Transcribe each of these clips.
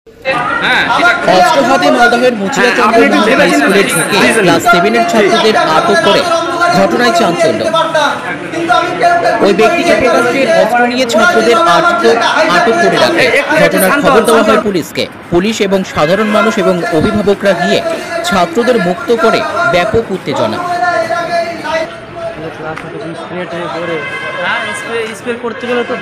অষ্টহাতে মালদহের মুচিয়া চন্দ্র হাই স্কুলে ঢুকে ক্লাস 7-এর ছাত্রদের আটক করে ঘটনায় চাঞ্চল্য। ওই ব্যক্তিকে প্রকাশ্যে অস্ত্র নিয়ে ছাত্রদের আটক করে রাখে। ঘটনার খবর দেওয়া হয় পুলিশকে। পুলিশ এবং সাধারণ মানুষ এবং অভিভাবকরা গিয়ে ছাত্রদের মুক্ত করে ব্যাপক উত্তেজনা। করতে গেলে তো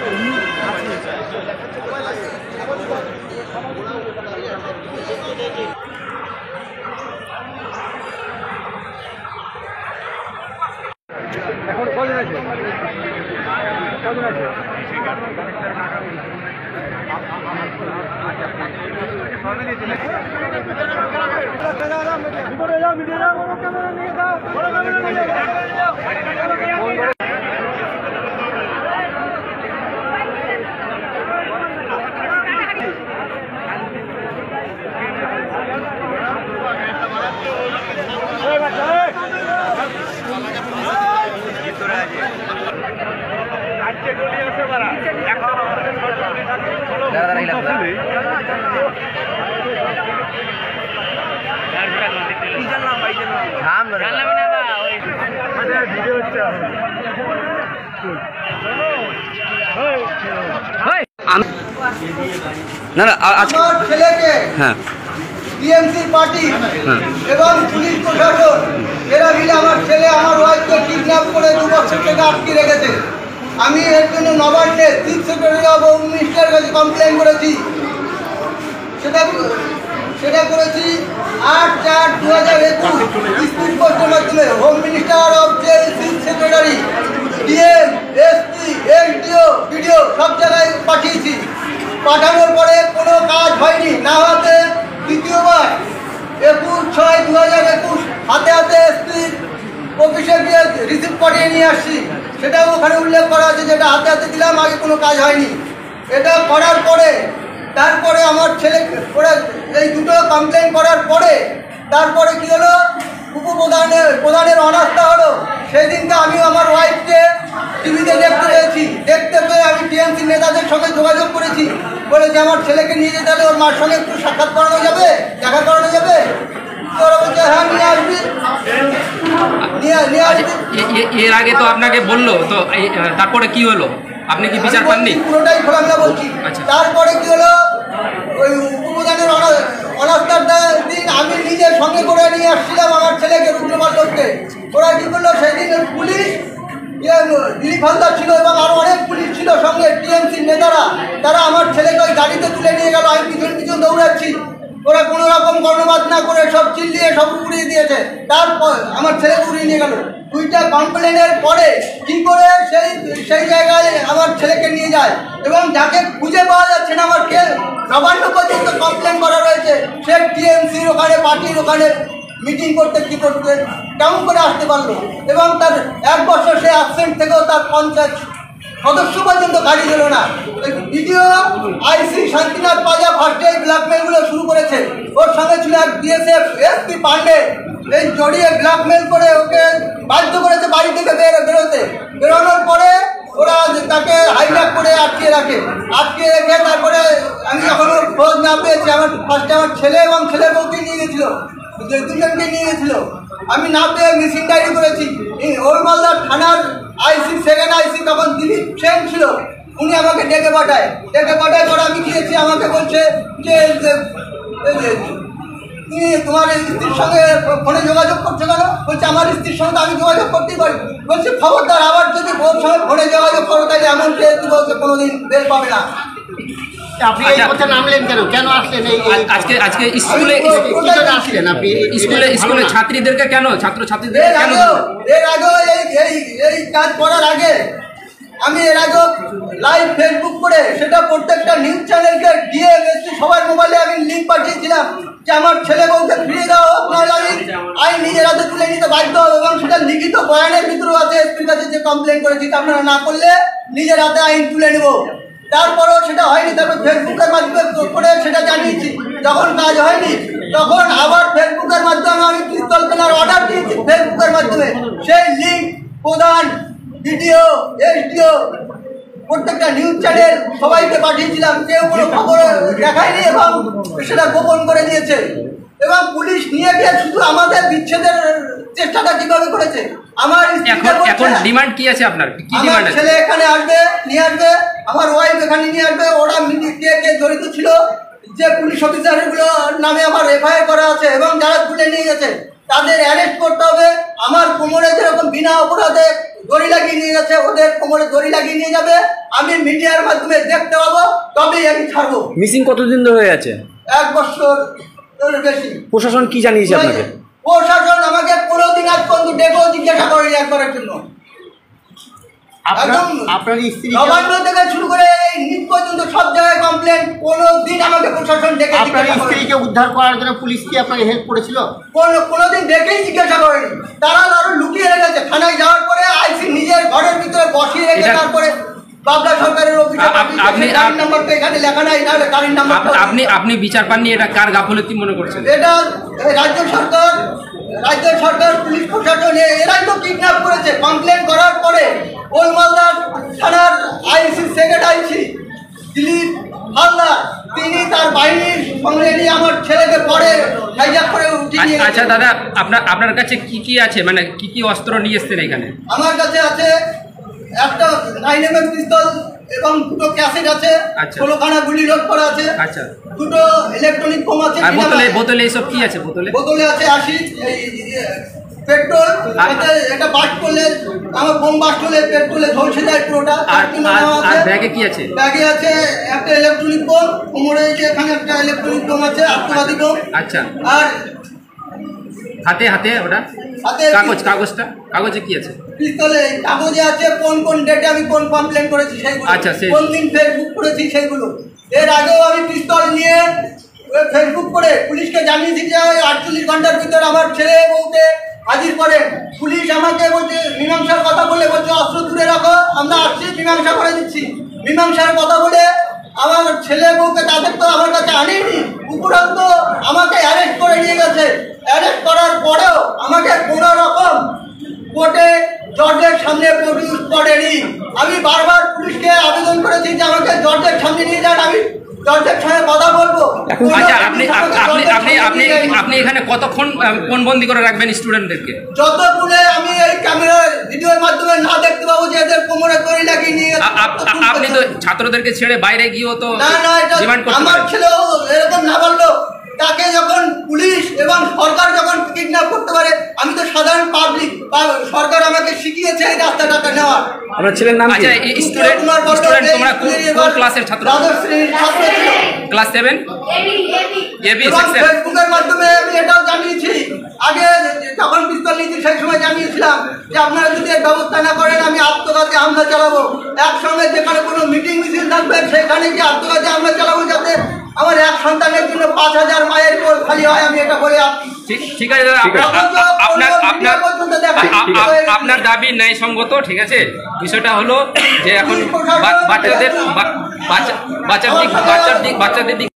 এখন কজন আছে? কজন আছে? টিএমসি পার্টি এবং পুলিশ প্রশাসন এরা মিলে আমার ছেলে আমার ওয়াইফকে কিডন্যাপ করে 2 বছর থেকে আটকে রেখেছে। আমি এর জন্য নবান্নে চিফ সেক্রেটারি অফ হোম মিনিস্টারের কাছে কমপ্লেন করেছি। সেটা করেছি 8/4/2021 স্পিড পোস্টের মাধ্যমে। Home minister of chief secretary, DM, SP, SDO, BDO সব জায়গায় পাঠিয়েছি। পাঠানোর পরে কোনো কাজ হয়নি। না হতে দ্বিতীয়বার 21/6/2021 হাতে হাতে এসপি অফিসে গিয়ে রিসিভ করিয়ে নিয়ে আসছি। সেটাও ওখানে উল্লেখ করা আছে যেটা হাতে হাতে দিলাম, আগে কোনো কাজ হয়নি। এটা করার পরে তারপরে আমার ছেলে এই দুটো কমপ্লেন করার পরে তারপরে কি হলো, উপপ্রধানের অনাস্থা হলো। সেই দিনকে আমি আমার ওয়াইফকে টিভিতে দেখতে পেয়েছি। দেখতে পেয়ে আমি টিএমসি নেতাদের সঙ্গে যোগাযোগ করেছি। বলেছি আমার ছেলেকে নিয়ে যেতে হলে ওর মার সঙ্গে একটু সাক্ষাৎ করানো যাবে, দেখা করানো যাবে। তোরা বলছে হ্যাঁ নিয়ে আসবি, নিয়ে আসবি। এর আগে তো আপনাকে বললো তো, তারপরে কি হলো? আপনি কি বিচার পাননি? পুরোটাই খোলামেলা বলছি। তারপরে কি হলো, ওই উপপ্রধানের অনাস্থার দিন আমি নিজের সঙ্গে করে নিয়ে আসছিলাম আমার ছেলেকে, রুদ্রপালকে। ওরা কি করলো, সেদিন পুলিশ দিলীপ হালদার ছিল এবং আরো অনেক পুলিশ ছিল সঙ্গে, টিএমসি নেতারা, তারা আমার ছেলেকে ওই গাড়িতে তুলে নিয়ে গেল। আমি পিছন পিছন দৌড়াচ্ছি। ওরা কোনো রকম কর্ণপাত না করে সব চিল্লিয়ে সব উড়িয়ে দিয়েছে। তারপর আমার ছেলেকে উড়িয়ে নিয়ে গেল। 2টা কমপ্লেনের পরে কি করে সেই জায়গায় আমার ছেলেকে নিয়ে যায় এবং যাকে খুঁজে পাওয়া যাচ্ছে না, আমার নবান্ন পর্যন্ত কমপ্লেন করা রয়েছে। সে টিএমসির ওখানে, পার্টির ওখানে মিটিং করতে কি করতে কেমন করে আসতে পারলো এবং তার 1 বছর সে অ্যাবসেন্ট থেকেও তার পঞ্চায়েত সদস্য পর্যন্ত গাড়ি দিল না। দ্বিতীয় আইসি শান্তিনাথ পাজা ফার্স্টে এই ব্ল্যাকমেলগুলো শুরু করেছে। ওর সঙ্গে ছিল এক বিএসএফ এসপি পান্ডে। এই জড়িয়ে ব্ল্যাকমেল করে ওকে বাধ্য করেছে বাড়ি থেকে বেরোতে। বেরোনোর পরে ওরা তাকে হাইজ্যাক করে আটকে রেখে তারপরে আমি যখন ওর খোঁজ না পেয়েছি, ফার্স্টে আমার ছেলে এবং ছেলের বউকে নিয়ে গেছিল, 2জনকে নিয়ে গেছিল। আমি না পেয়ে মিসিং ডায়েরি করেছি। ওই মালদার থানার আইসি, সেকেন্ড আইসি তখন দিলীপ সেন ছিল, উনি আমাকে ডেকে পাঠায় পরে আমি গিয়েছি। আমাকে বলছে যে তুমি তোমার স্ত্রীর সঙ্গে ফোনে যোগাযোগ করছো কেন? বলছে আমার স্ত্রীর সঙ্গে আমি যোগাযোগ করতেই পারি। বলছে খবরদার, আবার যদি ওর সঙ্গে ফোনে যোগাযোগ করো তাহলে এমন কেস বলছে কোনোদিন বের পাবে না। আপনি এই কথা নামলেন কেন? কেন আসলেন? আজকে স্কুলে আসলেন আপনি? স্কুলে ছাত্রীদেরকে কেন, ছাত্রছাত্রীদের কেন? এর আগে এই কাজ করার আগে আমি এর আগে লাইভ ফেসবুক করে সেটা প্রত্যেকটা নিউজ চ্যানেলকে দিয়ে সবার মোবাইলে আমি লিঙ্ক পাঠিয়েছিলাম যে আমার ছেলে বউকে ফিরিয়ে দেওয়া হোক, নাহলে আমি আইন নিজের হাতে তুলে নিতে বাধ্য হবে। এবং সেটা লিখিত বয়ানের ভিতরেও আছে, এসপির কাছে যে কমপ্লেন করেছি আপনারা না করলে নিজের হাতে আইন তুলে নেব। তারপরেও সেটা হয়নি। তারপর ফেসবুকের মাধ্যমে করে সেটা জানিয়েছি। যখন কাজ হয়নি তখন আবার ফেসবুকের মাধ্যমে আমি পিস্তল কেনার অর্ডার দিয়েছি। ফেসবুকের মাধ্যমে সেই লিঙ্ক প্রধান, বিডিও, এসডিও প্রত্যেকটা নিউজ চ্যানেল সবাইকে পাঠিয়েছিলাম, কেউ কোনো খবর দেখায়নি এবং সেটা গোপন করে দিয়েছে। এবং পুলিশ নিয়ে গিয়ে শুধু আমাদের বিচ্ছেদের চেষ্টাটা কিভাবে করেছে। আমার এখন ডিমান্ড কি আছে আপনার? কি আমার ডিমান্ড আছে? ছেলে এখানে আসবে, নিয়ে আসবে, আমার ওয়াইফ এখানে নিয়ে আসবে। ওরা কে জড়িত ছিল যে পুলিশ অফিসারগুলো নামে আমার এফআইআর করা আছে এবং যারা তুলে নিয়ে গেছে তাদের অ্যারেস্ট করতে হবে। আমার কোমরে যেরকম বিনা অপরাধে দড়ি লাগিয়ে নিয়ে গেছে, ওদের কোমরে দড়ি লাগিয়ে নিয়ে যাবে। আমি মিডিয়ার মাধ্যমে দেখতে পাবো, তবেই আমি ছাড়বো। মিসিং কতদিন ধরে হয়ে আছে? 1 বছর বেশি। প্রশাসন কি জানিয়েছে আপনাকে? প্রশাসন আমাকে কোনোদিন আজ পর্যন্ত ডেকেও জিজ্ঞাসা করেনি একবারের জন্য। আপনার স্ত্রী নবান্ন থেকে শুরু করে নিট পর্যন্ত সব জায়গায় কমপ্লেন, কোনোদিন আমাকে প্রশাসন ডেকে আপনার জিজ্ঞাসা করেনি। স্ত্রীকে উদ্ধার করার জন্য পুলিশ কি আপনাকে হেল্প করেছিল? কোনোদিন ডেকেই জিজ্ঞাসা করেনি। তারা আরো লুকিয়ে রেখেছে। থানায় যাওয়ার পরে আইসি নিজের ঘরের ভিতরে বসিয়ে রেখে তারপরে বাবলা সরকারের অফিসে গাড়ির নাম্বারটা এখানে লেখা নাই, নাহলে গাড়ির নাম্বার। আপনি বিচার পাননি, এটা কার গাফলতি মনে করছেন? এটা রাজ্য সরকার পুলিশ প্রশাসন এরাই তো কিডন্যাপ করেছে। কমপ্লেন করার পরে ওলমালদা থানার আইসি সেক্রেটারি দিলীপ হালদার, তিনি তার বাহিনীর সঙ্গে নিয়ে আমার ছেলেকে পরে হাইজ্যাক করে উঠিয়ে নিয়ে গেছে। আচ্ছা দাদা, আপনার কাছে কি কি আছে, মানে কি কি অস্ত্র নিয়ে এসছেন এখানে? আমার কাছে আছে একটা 9mm পিস্তল এবং 2টো ক্যাসেট আছে, আচ্ছা। 16খানা গুলি লোড করা আছে, আচ্ছা। 2টো ইলেকট্রনিক বোম আছে। আর বোতলে এইসব কি আছে? বোতলে আছে 80 পেট্রোল। এটা বাস্ট করলে আমার বোম বাস্ট হলে পেট্রোলে ঝলসে যায় পুরোটা। আর ব্যাগে কি আছে? ব্যাগে আছে একটা ইলেকট্রনিক বোম, কোমরে এখানে একটা ইলেকট্রনিক বোম আছে, আত্মঘাতী বোম। আচ্ছা। আর হাতে ওটা হাতে কাগজে কি আছে? পিস্তলে কাগজে আছে কোন ডেটে আমি কোন কমপ্লেন করেছি সেইগুলো, আচ্ছা, কোন দিন ফেসবুক করেছি সেইগুলো। এর আগেও আমি পিস্তল নিয়ে ফেসবুক করে পুলিশকে জানিয়েছি যে 48 ঘন্টার ভিতর আমার ছেলে বউকে হাজির করেন। পুলিশ আমাকে বলছে মীমাংসার কথা বলে বলছে অস্ত্র দূরে রাখো, আমরা আসছি মীমাংসা করে দিচ্ছি। মীমাংসার কথা বলে আমার ছেলে বউকে তাদের তো আমার কাছে আনেনি, উপরন্ত আমাকে অ্যারেস্ট করে নিয়ে গেছে। অ্যারেস্ট করার পরেও আমাকে কোনো রকম কোর্টে জজের সামনে প্রডিউস করেনি। আমি বারবার পুলিশকে আবেদন করেছি যে আমাকে জজের সামনে নিয়ে যান, আমি জজের সঙ্গে কথা বলবো। আচ্ছা, আপনি এখানে কতক্ষণ বন্দি করে রাখবেন স্টুডেন্টদেরকে? যতক্ষণে আমি এই ক্যামেরার ভিডিওর মাধ্যমে না দেখতে পাবো যে এদের কোমরে দড়ি লাগিয়ে নিয়ে গেছে। আপনি তো ছাত্রদেরকে ছেড়ে বাইরে গিয়েও তো না এটা ডিমান্ড করতে আমার পারেন। ছেলেও এরকম না বললো। তাকে যখন পুলিশ এবং সরকার যখন কিডন্যাপ করতে পারে, আমি তো সাধারণ পাবলিক, সরকার আমাকে শিখিয়েছে এই রাস্তাটাকে নেওয়ার। আপনার ছেলের নাম কি? আচ্ছা, এই স্টুডেন্ট তোমরা কোন ক্লাসের ছাত্র? দ্বাদশ শ্রেণীর ছাত্র ছিল। ক্লাস 7 এবি এবং সেকশন। ফেসবুকের মাধ্যমে আমি এটাও জানিয়েছি, আগে যখন পিস্তল নিয়েছি সেই সময় জানিয়েছিলাম যে আপনারা যদি এর ব্যবস্থা না করেন আমি আত্মঘাতী হামলা চালাবো। একসঙ্গে যেখানে কোনো মিটিং মিছিল থাকবে সেখানে গিয়ে আত্মঘাতী হামলা চালাবো, যাতে আমার এক সন্তানের জন্য 5000 মায়ের কোল খালি হয়। আমি এটা বলে ঠিক আছে দাদা, আপনার দাবি ন্যায়সঙ্গত, ঠিক আছে। বিষয়টা হলো যে এখন বাচ্চাদের দিক